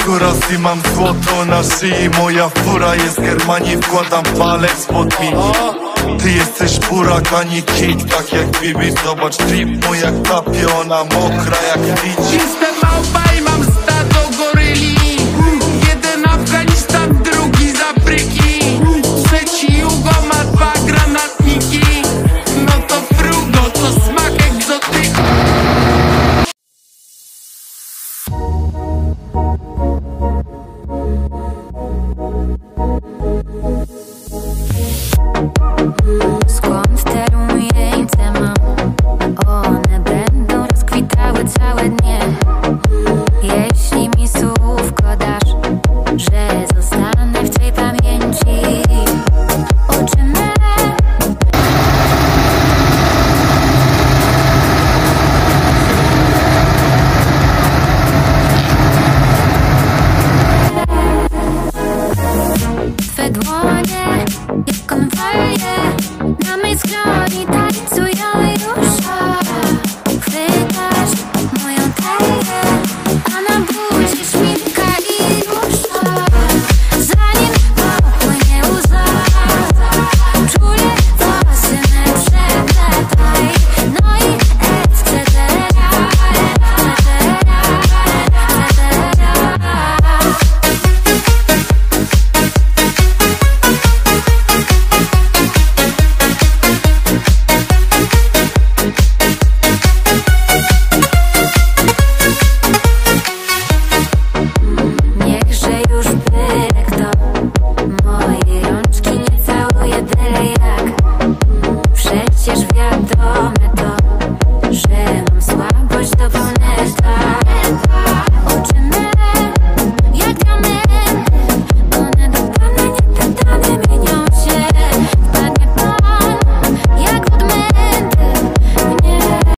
góras i mam złoto na szyi. Moja fura jest Germanii, wkładam palec pod mi. Ty jesteś burak, ani kit, tak jak Bibi. Zobacz trip mój jak tapie, ona mokra jak widzi.